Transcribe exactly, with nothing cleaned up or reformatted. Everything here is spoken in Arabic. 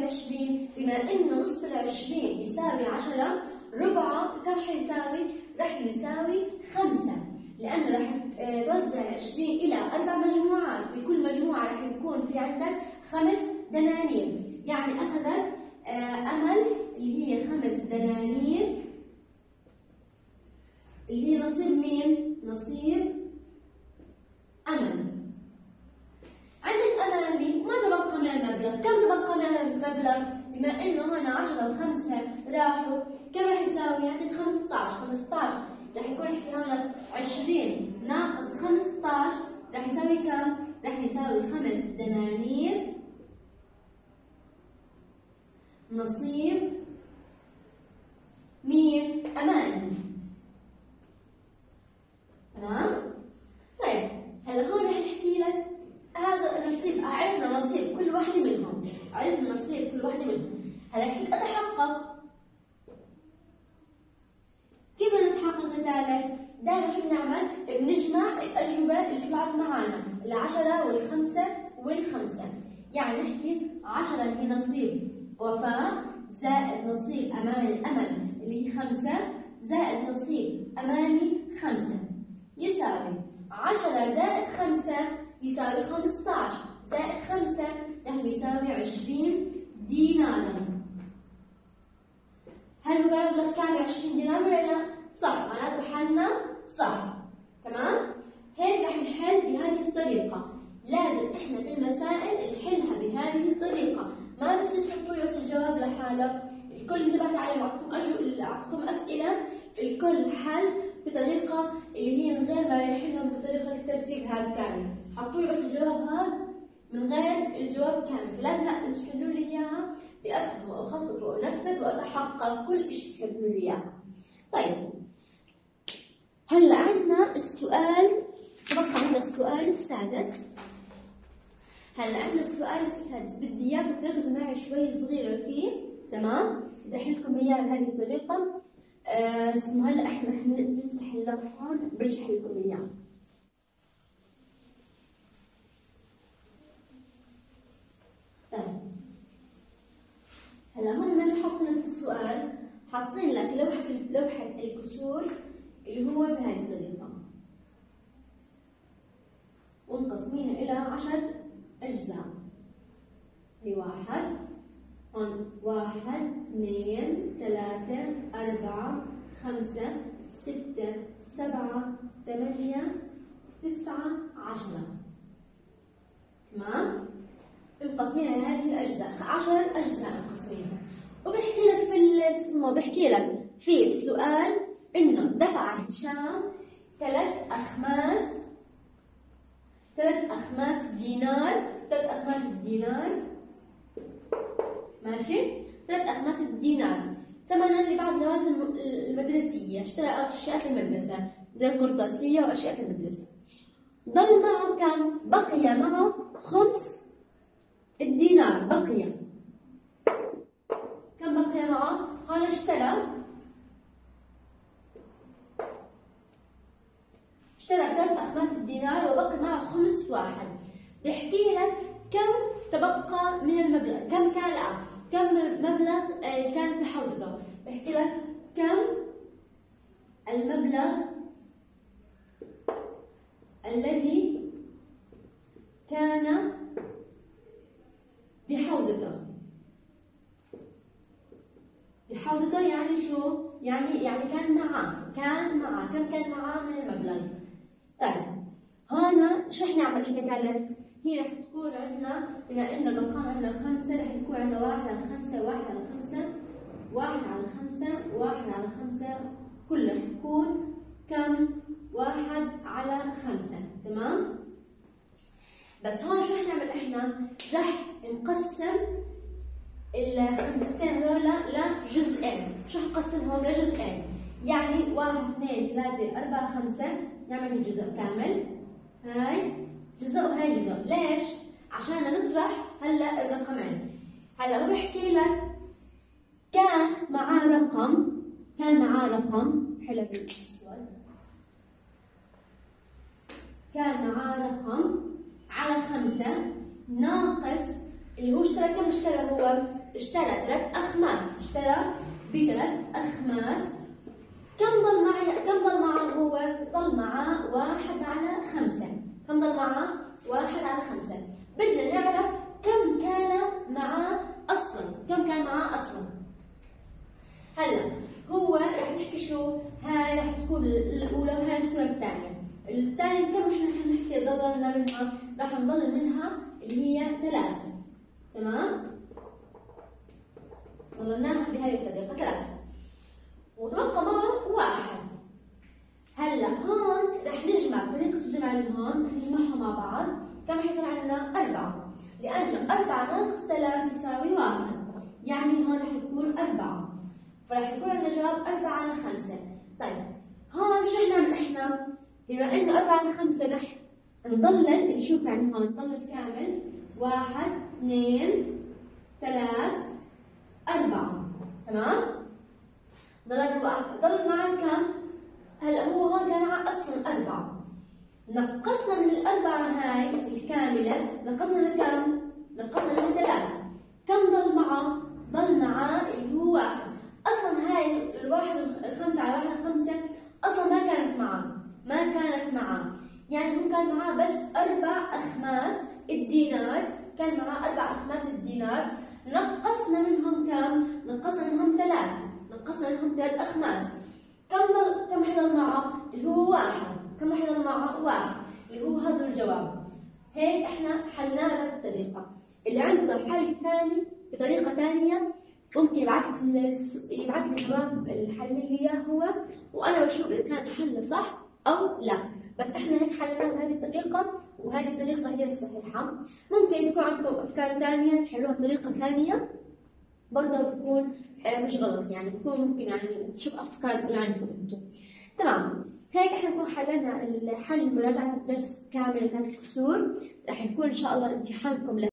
عشرين، بما إنه نصف العشرين يساوي عشرة، ربعه كم حيساوي؟ راح يساوي خمسة، لأنه راح توزع العشرين إلى أربع مجموعات، في كل مجموعة راح يكون في عندك خمس دنانير، يعني أخذت أمل اللي هي خمس دنانير اللي هي نصيب مين؟ نصيب أمل. عندك أماني ما تبقى من المبلغ، كم تبقى من المبلغ؟ بما إنه هنا عشرة وخمسة راحوا، كم راح يساوي؟ عندك خمسطعش، خمسطعش راح يكون هنا عشرين ناقص خمسطعش راح يساوي كم؟ راح يساوي خمس دنانير نصيب مين؟ أمان. تمام؟ طيب هلا هون رح نحكي لك هذا النصيب، عرفنا نصيب كل واحدة منهم، عرفنا نصيب كل واحدة منهم. هلا كيف أتحقق؟ كيف بدنا نتحقق ذلك؟ دائما شو بنعمل؟ بنجمع الأجوبة اللي طلعت معنا، العشرة والخمسة والخمسة، يعني نحكي عشرة اللي هي نصيب وفاء زائد نصيب أماني أمل اللي هي خمسة زائد نصيب أماني خمسة يساوي عشرة زائد خمسة يساوي خمسطعش زائد خمسة راح يساوي عشرين دينارا. هل هو قال مبلغ كامل عشرين دينار ولا لا؟ صح، معناته حلنا صح. تمام؟ هيك راح نحل بهذه الطريقة. لازم احنا في المسائل نحلها بهذه الطريقة، ما بس تحطوا لي بس الجواب لحاله، الكل انتبهت عليه واعطيتكم اجو اعطيتكم اسئلة الكل حل بطريقة اللي هي من غير ما يحلهم بطريقة الترتيب هذا كامل، حطوا لي بس الجواب هذا من غير الجواب كامل، فلازم لا انتم تحلوا لي اياها بافهم واخطط وانفذ واتحقق كل شيء تحلوا لي اياه. طيب هلا عندنا السؤال، تبقى عندنا السؤال السادس. هلا عندنا السؤال السادس بدي اياكم تركزوا معي شوي صغيرة فيه، تمام؟ بدي احلكم اياه بهذه الطريقة. آه اسمه هلا احنا رح نمسح اللوحة هون برجع احلكم اياه. طيب هلا هون ما حاطين في السؤال، حاطين لك لوحة لوحة الكسور اللي هو بهذه الطريقة، ومقسمينها إلى عشر أجزاء. هي واحد، هون واحد، اثنين، ثلاثة، أربعة، خمسة، ستة، سبعة، ثمانية، تسعة، عشرة. تمام؟ مقسمينها لهذه الأجزاء، عشر أجزاء مقسمينها. وبحكي لك في الاسم بحكي لك في السؤال إنه دفع هشام ثلاث أخماس ثلاث أخماس دينار، ثلاث أخماس الدينار، ماشي؟ ثلاث أخماس الدينار ثمنا لبعض اللوازم المدرسية، اشترى أشياء في المدرسة زي القرطاسية وأشياء في المدرسة. ضل معه كم؟ بقي معه خمس الدينار، بقي كم بقي معه؟ هون اشترى اشترى ثلاث أخماس الدينار وبقي معه خمس واحد. بحكي لك كم تبقى من المبلغ، كم كان لا كم المبلغ كان في حوزته. بحكي لك كم المبلغ الذي كان بحوزته. بحوزته يعني شو؟ يعني يعني كان معاه، كان معاه، كم كان معاه من المبلغ. طيب هون شو رح نعمل كثالث؟ هي رح تكون عندنا بما انه الارقام عندنا خمسه، رح يكون عندنا واحد على خمسه، واحد على خمسه، واحد على خمسه، واحد على خمسه، كله رح يكون كم؟ واحد على خمسه، تمام؟ بس هون شو رح نعمل احنا؟ رح نقسم الخمستين هذول لجزئين، شو نقسمهم لجزئين؟ يعني واحد، اثنين، ثلاثة، أربعة، خمسة، نعمل جزء كامل، هاي جزء وهاي جزء، ليش؟ عشان نطرح هلا الرقمين. هلا هو بحكي لك كان معاه رقم، كان معاه رقم، حلو بالاسود، كان معاه رقم على خمسة ناقص اللي هو اشترى كم اشترى هو؟ اشترى ثلاث أخماس، اشترى بثلاث أخماس. كم ضل معي كم ضل معه هو؟ ضل معه واحد على خمسة. كم ضل معه؟ واحد على خمسة. بدنا نعرف كم كان معه أصلا، كم كان معه أصلا. هلا هو رح نحكي شو؟ هاي رح تكون الأولى وهاي رح تكون الثانية. الثانية كم احنا رح نحكي ضللنا منها؟ رح نضل منها اللي هي ثلاث. تمام؟ ضللناها بهذه الطريقة ثلاث. وتبقى معه واحد. هلا هون رح نجمع طريقة الجمع اللي هون رح نجمعها مع بعض. كم رح يصير عندنا؟ أربعة. لأنه أربعة ناقص ثلاث يساوي واحد. يعني هون رح يكون أربعة. فرح يكون عندنا جواب أربعة على خمسة. طيب هون شو رح نعمل احنا؟ بما إنه أربعة على خمسة رح نضلل نشوف يعني هون نضلل كامل واحد اثنين ثلاث أربعة. تمام؟ ضل ضل معه كم؟ هلا هو هون كان معه أصلا أربعة. نقصنا من الأربعة هاي الكاملة، نقصنا كم؟ نقصنا منها ثلاث. كم ضل معه؟ ضل معه اللي هو واحد. أصلا هاي الواحد الخمسة على واحد على خمسة أصلا ما كانت معه، ما كانت معه. يعني هو كان معه بس أربع أخماس الدينار، كان معه أربع أخماس الدينار. نقصنا منهم كم؟ نقصنا منهم ثلاث، نقصنا منهم ثلاث أخماس. كم ضل كم حيضل معه؟ اللي هو واحد. كم حيضل معه؟ واحد، اللي هو هذا الجواب. هيك احنا حلناه بهذه الطريقة. اللي عنده حل ثاني بطريقة ثانية ممكن يبعث لي يبعث لي جواب الحل اللي اياه هو، وانا بشوف اذا كان حله صح او لا. بس احنا هيك حليناه بهذه الطريقة، وهذه الطريقة هي الصحيحة. ممكن يكون عندكم افكار ثانية تحلوها بطريقة ثانية برضه بكون مش غلط، يعني بكون ممكن يعني تشوف افكار اللي عندكم انتم. تمام، هيك احنا بنكون حلينا الحل مراجعة الدرس كامل لثلاث الكسور. راح يكون ان شاء الله امتحانكم